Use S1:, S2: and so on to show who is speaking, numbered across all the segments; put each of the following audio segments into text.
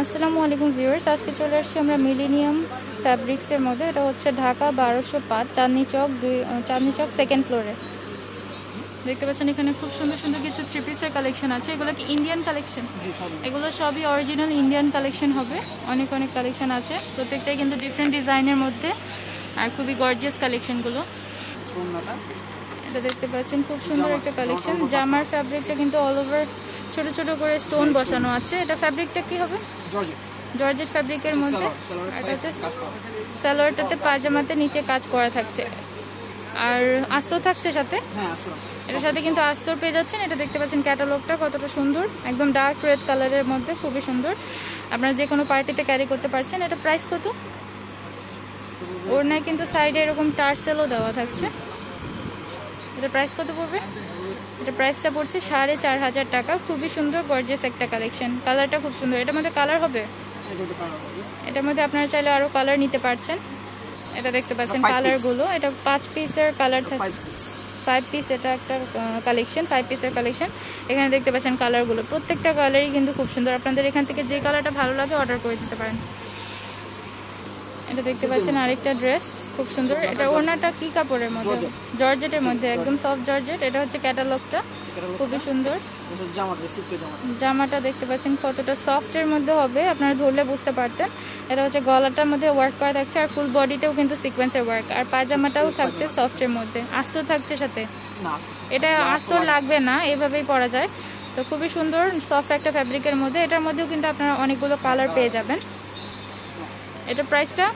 S1: আসসালামু আলাইকুম ভিউয়ার্স, আজকে চলে আসছি আমরা মিলেনিয়াম ফ্যাব্রিক্সের মধ্যে। এটা হচ্ছে ঢাকা 1205 চাঁদনি চক সেকেন্ড ফ্লোরে। দেখতে পাচ্ছেন এখানে খুব সুন্দর সুন্দর কিছু থ্রি পিসের কালেকশন আছে। এগুলো কি ইন্ডিয়ান কালেকশন? এগুলো সবই অরিজিনাল ইন্ডিয়ান কালেকশন হবে। অনেক অনেক কালেকশন আছে, প্রত্যেকটাই কিন্তু ডিফারেন্ট ডিজাইনের মধ্যে আর খুবই গর্জিয়াস কালেকশনগুলো। এটা দেখতে পাচ্ছেন খুব সুন্দর একটা কালেকশন। জামার ফ্যাব্রিকটা কিন্তু অল ওভার ছোট ছোট করে স্টোন বসানো আছে। এটা ফ্যাব্রিকটা কি হবে? জর্জেট ফ্যাব্রিকের মধ্যে। এটা হচ্ছে সালোয়ারটাতে পায়জামাতে নিচে কাজ করা থাকছে আর আস্তর থাকছে সাথে। এটার সাথে কিন্তু আস্তর পেয়ে যাচ্ছেন। এটা দেখতে পাচ্ছেন ক্যাটালগটা কতটা সুন্দর, একদম ডার্ক রেড কালারের মধ্যে, খুবই সুন্দর। আপনারা যে কোনো পার্টিতে ক্যারি করতে পারছেন। এটা প্রাইস কত? ওড়নায় কিন্তু সাইডে এরকম টার্সেলও দেওয়া থাকছে। এটা প্রাইস কত পড়বে? এটা প্রাইসটা পড়ছে 4500 টাকা। খুবই সুন্দর গর্জিয়াস একটা কালেকশন। কালারটা খুব সুন্দর। এটার মধ্যে কালার হবে, এটার মধ্যে আপনারা চাইলে আরও কালার নিতে পারছেন। এটা দেখতে পাচ্ছেন কালারগুলো। এটা 5 পিসের কালার থাকে, 5 পিস। এটা একটা কালেকশন, 5 পিসের কালেকশন। এখানে দেখতে পাচ্ছেন কালারগুলো, প্রত্যেকটা কালারই কিন্তু খুব সুন্দর। আপনাদের এখান থেকে যে কালারটা ভালো লাগে অর্ডার করে দিতে পারেন। এটা দেখতে পাচ্ছেন আরেকটা ড্রেস, খুব সুন্দর। এটা ওড়নাটা কি কাপড়ের মধ্যে? জর্জেটের মধ্যে, একদম সফট জর্জেট। এটা হচ্ছে ক্যাটালগটা, খুবই সুন্দর। জামাটা দেখতে পাচ্ছেন কতটা সফটের মধ্যে হবে, আপনারা ধরলে বুঝতে পারতেন। এটা হচ্ছে গলাটার মধ্যে ওয়ার্ক করা থাকছে আর ফুল বডিতেও কিন্তু সিকোয়েন্সের ওয়ার্ক। আর পায়জামাটাও থাকছে সফটের মধ্যে, আস্তর থাকছে সাথে। এটা আস্তর লাগবে না, এভাবেই পরা যায়। তো খুবই সুন্দর সফট একটা ফ্যাব্রিকের মধ্যে। এটার মধ্যেও কিন্তু আপনারা অনেকগুলো কালার পেয়ে যাবেন। এটা প্রাইসটা,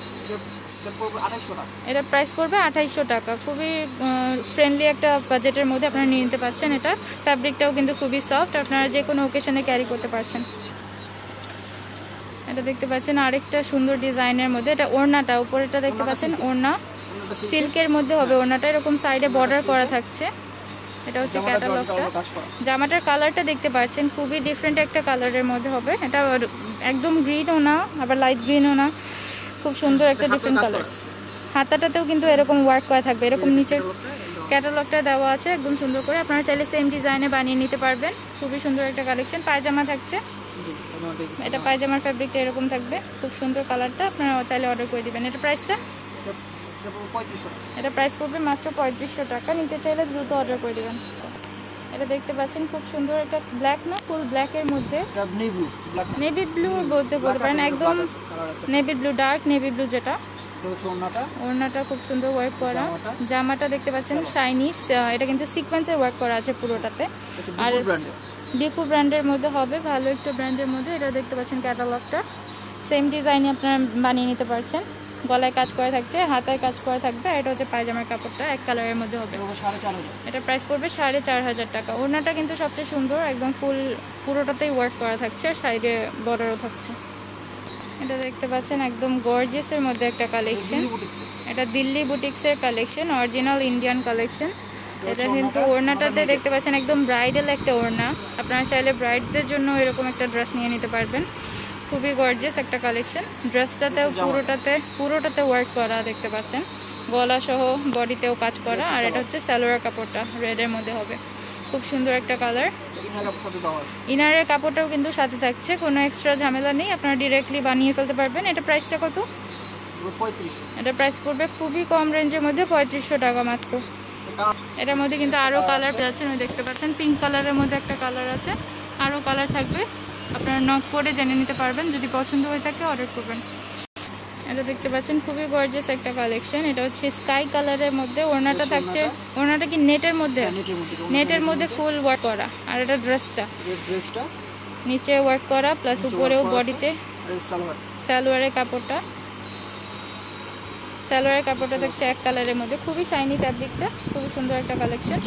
S1: এটা প্রাইস পড়বে 2800 টাকা। খুবই ফ্রেন্ডলি একটা বাজেটের মধ্যে আপনারা নিয়ে নিতে পারছেন। এটা ফ্যাব্রিকটাও কিন্তু খুবই সফট, আপনারা যে কোনো ওকেশনে ক্যারি করতে পারছেন। এটা দেখতে পাচ্ছেন আরেকটা সুন্দর ডিজাইনের মধ্যে। এটা ওড়নাটা, উপরেটা দেখতে পাচ্ছেন ওড়না সিল্কের মধ্যে হবে। ওড়নাটা এরকম সাইডে বর্ডার করা থাকছে। এটা হচ্ছে ক্যাটালগটা। জামাটার কালারটা দেখতে পাচ্ছেন খুবই ডিফারেন্ট একটা কালারের মধ্যে হবে। এটা একদম গ্রিনও না, আবার লাইট গ্রিনও না, খুব সুন্দর একটা ডিফারেন্ট কালার। হাতাটাতেও কিন্তু এরকম ওয়ার্ক করা থাকবে, এরকম নিচের ক্যাটালগটা দেওয়া আছে একদম সুন্দর করে। আপনারা চাইলে সেম ডিজাইনে বানিয়ে নিতে পারবেন। খুবই সুন্দর একটা কালেকশন। পায়জামা থাকছে, এটা পায়জামার ফ্যাব্রিকটা এরকম থাকবে, খুব সুন্দর কালারটা। আপনারা চাইলে অর্ডার করে দেবেন। এটা প্রাইসটা, এটা প্রাইস পড়বে মাত্র 3500 টাকা। নিতে চাইলে দ্রুত অর্ডার করে দেবেন। এটা দেখতে পাচ্ছেন খুব সুন্দর একটা ব্ল্যাক না, ফুল ব্ল্যাকের মধ্যে নেভি ব্লু বলতে পারেন, একদম navy blue, dark navy blue যেটা। ওড়নাটা খুব সুন্দর ওয়ার্ক করা। জামাটা দেখতে পাচ্ছেন শাইনি, এটা কিন্তু সিকোয়েন্সের ওয়ার্ক করা আছে পুরোটাতে। আর ডিকো ব্র্যান্ডের মধ্যে হবে, ভালো একটা ব্র্যান্ডের মধ্যে। এটা দেখতে পাচ্ছেন ক্যাটালগটা, সেম ডিজাইনে আপনারা বানিয়ে নিতে পারছেন। গলায় কাজ করা থাকছে, হাতায় কাজ করা থাকবে। এটা হচ্ছে পায়জামার কাপড়টা, এক কালারের মধ্যে হবে। এটা প্রাইস পড়বে 4500 টাকা। ওড়নাটা কিন্তু সবচেয়ে সুন্দর, একদম ফুল পুরোটাতেই ওয়ার্ক করা থাকছে আর সাইডে বর্ডারও থাকছে। এটা দেখতে পাচ্ছেন একদম গর্জিয়াসের মধ্যে একটা কালেকশন। এটা দিল্লি বুটিক্সের কালেকশন, অরিজিনাল ইন্ডিয়ান কালেকশন। এটা কিন্তু ওড়নাটাতে দেখতে পাচ্ছেন একদম ব্রাইডাল একটা ওড়না। আপনারা চাইলে ব্রাইডদের জন্য এরকম একটা ড্রেস নিয়ে নিতে পারবেন। খুবই গর্জিয়াস একটা কালেকশন। ড্রেসটাতেও পুরোটাতে ওয়ার্ক করা দেখতে পাচ্ছেন, গলা সহ বডিতেও কাজ করা। আর এটা হচ্ছে সালোয়ার কাপড়টা রেডের মধ্যে হবে, খুব সুন্দর একটা কালার। ইনারের কাপড়টাও কিন্তু সাথে থাকছে, কোনো এক্সট্রা ঝামেলা নেই, আপনারা ডিরেক্টলি বানিয়ে ফেলতে পারবেন। এটা প্রাইসটা কত? এটা প্রাইস পড়বে খুবই কম রেঞ্জের মধ্যে 3500 টাকা মাত্র। এটার মধ্যে কিন্তু আরও কালার পাচ্ছেন, দেখতে পাচ্ছেন পিঙ্ক কালারের মধ্যে একটা কালার আছে, আরও কালার থাকবে। আপনারা নক করে জেনে নিতে পারবেন, যদি পছন্দ হয়ে থাকে অর্ডার করবেন। এটা দেখতে পাচ্ছেন খুবই গর্জিয়াস একটা কালেকশন। এটা হচ্ছে স্কাই কালারের মধ্যে। ওড়নাটা থাকছে, ওড়নাটা কি নেটের মধ্যে? নেটের মধ্যে ফুল ওয়ার্ক করা। আর এটা ড্রেসটা নিচে ওয়ার্ক করা প্লাস উপরেও বডিতে সালোয়ারের কাপড়টা থাকছে এক কালারের মধ্যে, খুবই শাইনি ফ্যাব্রিকটা, খুবই সুন্দর একটা কালেকশন।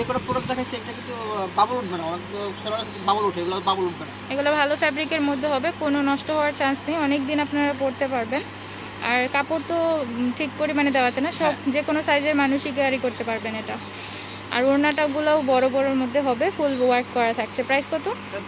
S1: এগুলো ভালো ফ্যাব্রিকের মধ্যে হবে, কোনো নষ্ট হওয়ার চান্স নেই, অনেক দিন আপনারা পরতে পারবেন। আর কাপড় তো ঠিক পরিমাণে দেওয়া আছে না, সব যে কোনো সাইজের মানুষই ক্যারি করতে পারবেন এটা। আর ওড়নাটাগুলোও বড় বড়োর মধ্যে হবে, ফুল ওয়ার্ক করা থাকছে। প্রাইস কত?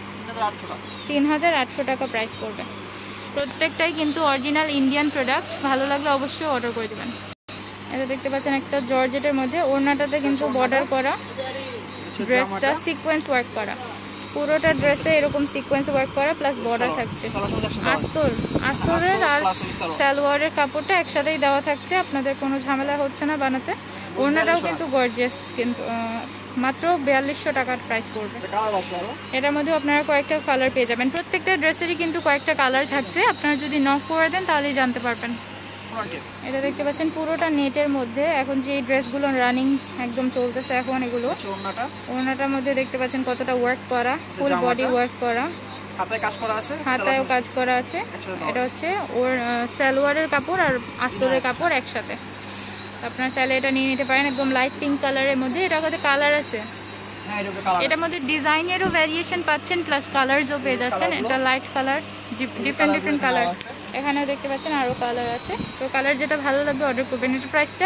S1: 3800 টাকা প্রাইস পড়বে। প্রত্যেকটাই কিন্তু অরিজিনাল ইন্ডিয়ান প্রোডাক্ট। ভালো লাগলে অবশ্যই অর্ডার করে দেবেন। এটা দেখতে পাচ্ছেন একটা জর্জেটের মধ্যে, ওড়নাটাতে কিন্তু বর্ডার করা, ড্রেসটা সিকোয়েন্স ওয়ার্ক করা। পুরোটা ড্রেসে এরকম সিকোয়েন্স ওয়ার্ক করা প্লাস বর্ডার থাকছে। আস্তরের আর সালোয়ারের কাপড়টা একসাথেই দেওয়া থাকছে, আপনাদের কোনো ঝামেলা হচ্ছে না বানাতে। ওড়নাটাও কিন্তু গর্জিয়াস, কিন্তু মাত্র 4200 টাকার প্রাইস পড়বে। এটার মধ্যে আপনারা কয়েকটা কালার পেয়ে যাবেন, প্রত্যেকটা ড্রেসেরই কিন্তু কয়েকটা কালার থাকছে, আপনারা যদি নক করে দেন তাহলেই জানতে পারবেন। এটা দেখতে পাচ্ছেন পুরোটা নেটের মধ্যে, এখন যে ড্রেসগুলো রানিং একদম চলতেছে এখন এগুলো। ওড়নাটার মধ্যে দেখতে পাচ্ছেন কতটা ওয়ার্ক করা, ফুল বডি ওয়ার্ক করা, হাতায়ও কাজ করা আছে। এটা হচ্ছে ওর সালোয়ারের কাপড় আর আস্তরের কাপড় একসাথে। আপনারা চাইলে এটা নিয়ে নিতে পারেন, একদম লাইট পিঙ্ক কালারের মধ্যে। এটার মধ্যে কালার আছে, এটার মধ্যে ডিজাইনেরও ভ্যারিয়েশন পাচ্ছেন প্লাস কালারসও পেয়ে যাচ্ছেন। এটা লাইট কালার, ডিফারেন্ট কালার। এখানেও দেখতে পাচ্ছেন আরও কালার আছে, তো কালার যেটা ভালো লাগবে অর্ডার করবেন। এটার প্রাইসটা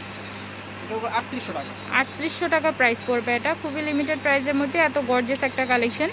S1: 3800 টাকা প্রাইস পড়বে। এটা খুবই লিমিটেড প্রাইসের মধ্যে এত গর্জিয়াস একটা কালেকশন।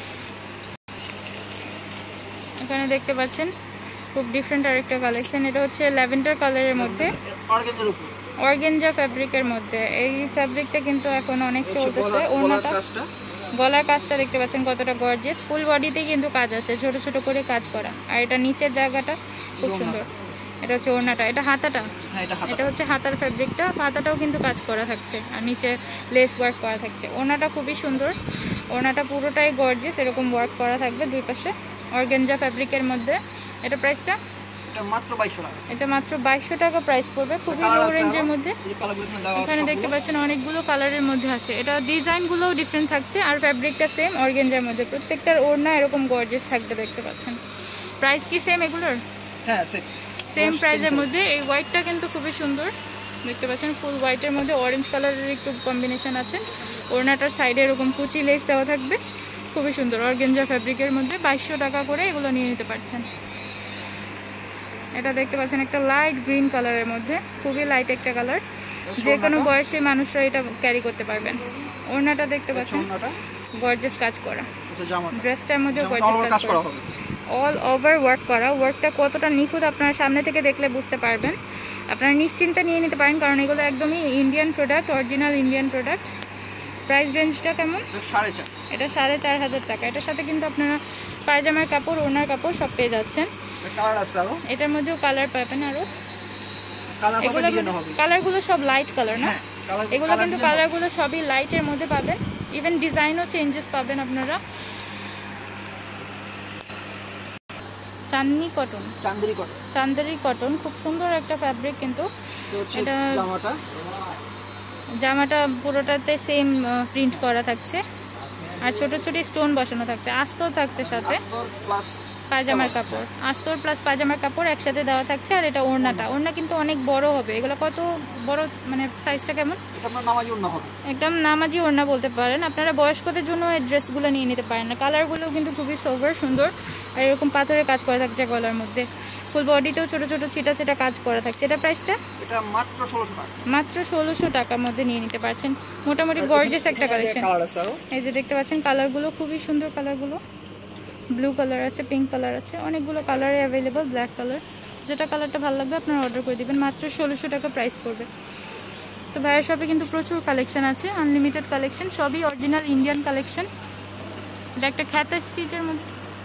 S1: এখানে দেখতে পাচ্ছেন খুব ডিফারেন্ট আরেকটা কালেকশন, এটা হচ্ছে ল্যাভেন্ডার কালারের মধ্যে অর্গানজা ফ্যাব্রিকের মধ্যে। এই ফ্যাব্রিকটা কিন্তু এখন অনেক চলতেছে। ওড়নাটা, গলার কাজটা দেখতে পাচ্ছেন কতটা গর্জিয়াস, ফুল বডিতেই কিন্তু কাজ আছে, ছোট ছোট করে কাজ করা। আর এটা নিচের জায়গাটা খুব সুন্দর। এটা হচ্ছে ওড়নাটা, এটা হাতাটা, এটা হচ্ছে হাতার ফ্যাব্রিকটা, হাতাটাও কিন্তু কাজ করা থাকছে আর নিচে লেস ওয়ার্ক করা থাকছে। ওড়নাটা খুবই সুন্দর, ওড়নাটা পুরোটাই গর্জিয়াস, এরকম ওয়ার্ক করা থাকবে দুই পাশে অর্গানজা ফ্যাব্রিকের মধ্যে। এটা প্রাইসটা এটা মাত্র 2200 টাকা প্রাইস পড়বে, খুবই লো রেঞ্জের মধ্যে। এখানে দেখতে পাচ্ছেন অনেকগুলো কালারের মধ্যে আছে, এটা ডিজাইনগুলোও ডিফারেন্ট থাকছে আর ফ্যাব্রিকটা সেম অর্গানজার মধ্যে। প্রত্যেকটার ওড়না এরকম গর্জিয়াস থাকবে দেখতে পাচ্ছেন। প্রাইস কি সেম এগুলোর?
S2: হ্যাঁ,
S1: সেম প্রাইসের মধ্যে। এই হোয়াইটটা কিন্তু খুবই সুন্দর, দেখতে পাচ্ছেন ফুল হোয়াইটের মধ্যে অরেঞ্জ কালারের একটু কম্বিনেশন আছে। ওড়নাটার সাইডে এরকম কুচি লেস দেওয়া থাকবে, খুবই সুন্দর অর্গানজা ফ্যাব্রিকের মধ্যে। 2200 টাকা করে এগুলো নিয়ে নিতে পারছেন। এটা দেখতে পাচ্ছেন একটা লাইট গ্রিন কালারের মধ্যে, খুবই লাইট একটা কালার, যে কোনো বয়সী মানুষরা এটা ক্যারি করতে পারবেন। ওড়নাটা দেখতে পাচ্ছেন গর্জিয়াস কাজ করা, ড্রেসটার মধ্যেও গর্জিয়াস কাজ করা, অল ওভার ওয়ার্ক করা। ওয়ার্কটা কতটা নিখুঁত আপনারা সামনে থেকে দেখলে বুঝতে পারবেন। আপনারা নিশ্চিন্তে নিয়ে নিতে পারেন, কারণ এগুলো একদমই Indian product, original Indian product. Price রেঞ্জটা কেমন? এটা 4500 টাকা। এটার সাথে কিন্তু আপনারা পায়জামার কাপড়, ওড়নার কাপড় সব পেয়ে যাচ্ছেন। এটার মধ্যেও কালার পাবেন আরো, কালারগুলো সব লাইট কালার না, এগুলো কিন্তু কালারগুলো সবই লাইটের মধ্যে পাবেন, ইভেন ডিজাইনও চেঞ্জেস পাবেন আপনারা। চান্দেরি কটন, খুব সুন্দর একটা ফ্যাব্রিক কিন্তু। এটা জামাটা পুরোটাতে সেম প্রিন্ট করা থাকছে আর ছোট ছোট স্টোন বসানো থাকছে, আস্তর থাকছে সাথে পায়জামার কাপড়, আস্তর প্লাস পায়জামার কাপড় একসাথে দেওয়া থাকছে। আর এটা ওড়নাটা, ওড়না কিন্তু অনেক বড় হবে। এগুলো কত বড়, মানে সাইজটা কেমন? একদম নামাজি ওড়না বলতে পারেন। আপনারা বয়স্কদের জন্য এই ড্রেসগুলো নিয়ে নিতে পারেন না। কালারগুলো কিন্তু খুবই সোবার সুন্দর, আর এরকম পাথরের কাজ করা থাকছে গলার মধ্যে, ফুল বডিতেও ছোট ছোট ছিটা ছিটা কাজ করা থাকছে। এটা প্রাইসটা মাত্র 1600 টাকার মধ্যে নিয়ে নিতে পারছেন। মোটামুটি গর্জিয়াস একটা কালেকশন। এই যে দেখতে পাচ্ছেন কালারগুলো খুবই সুন্দর, কালারগুলো ব্লু কালার আছে, পিঙ্ক কালার আছে, অনেকগুলো কালারে অ্যাভেলেবল, ব্ল্যাক কালার, যেটা কালারটা ভালো লাগবে আপনারা অর্ডার করে দেবেন। মাত্র 1600 টাকা প্রাইস পড়বে। তো ভাইয়ের শপে কিন্তু প্রচুর কালেকশন আছে, আনলিমিটেড কালেকশন, সবই অরিজিনাল ইন্ডিয়ান কালেকশন। এটা একটা খ্যাতা স্টিচের মধ্যে,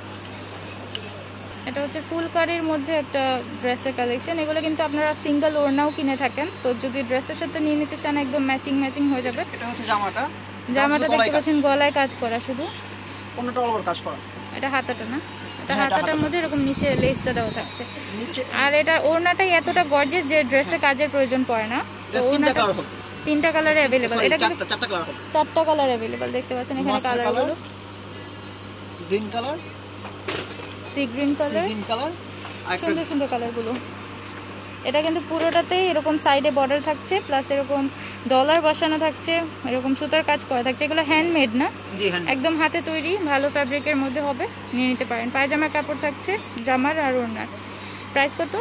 S1: এটা হচ্ছে ফুলকারির মধ্যে একটা ড্রেসের কালেকশন। এগুলো কিন্তু আপনারা সিঙ্গেল ওড়নাও কিনে থাকেন, তো যদি ড্রেসের সাথে নিয়ে নিতে চান একদম ম্যাচিং হয়ে যাবে। জামাটা দেখতে পাচ্ছেন গলায় কাজ করা, শুধু
S2: কাজ করা।
S1: এটা হাতাটা না, এটা হাতাটার মধ্যে এরকম নিচে লেসটা দেওয়া থাকছে। আর এটা ওড়নাটাই এতটা গর্জিয়াস যে ড্রেসে কাজের প্রয়োজন পড়ে না। তো ওড়নাটা 3টা কালারে অ্যাভেলেবল, এটা কিন্তু 4টা কালার অ্যাভেলেবল। দেখতে পাচ্ছেন এখানে কালারগুলো,
S2: green colour,
S1: sea green colour, সুন্দর সুন্দর কালারগুলো। এটা কিন্তু পুরোটাতেই এরকম সাইডে বর্ডার থাকছে, প্লাস এরকম ডলার বসানো থাকছে, এরকম সুতার কাজ করা থাকছে। এগুলো হ্যান্ডমেড না, একদম হাতে তৈরি, ভালো ফ্যাব্রিকের মধ্যে হবে, নিয়ে নিতে পারেন। পায়জামার কাপড় থাকছে জামার আর ওড়নার। প্রাইস কত?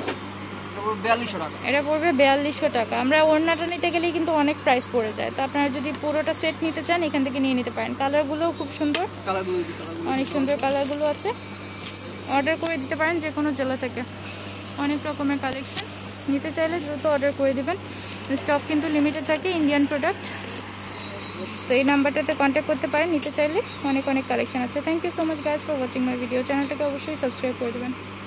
S1: এটা পড়বে 4200 টাকা। আমরা ওড়নাটা নিতে গেলেই কিন্তু অনেক প্রাইস পড়ে যায়, তো আপনারা যদি পুরোটা সেট নিতে চান এখান থেকে নিয়ে নিতে পারেন। কালারগুলোও খুব সুন্দর, অনেক সুন্দর কালারগুলো আছে। অর্ডার করে দিতে পারেন যে কোনো জেলা থেকে, অনেক রকমের কালেকশন। নিতে চাইলে দ্রুত অর্ডার করে দেবেন, স্টক কিন্তু লিমিটেড থাকে, ইন্ডিয়ান প্রোডাক্ট। তো এই নাম্বারটাতে কন্ট্যাক্ট করতে পারেন নিতে চাইলে। অনেক অনেক কালেকশন আছে। Thank you so much guys for watching my video. চ্যানেলটাকে অবশ্যই সাবস্ক্রাইব করে দেবেন।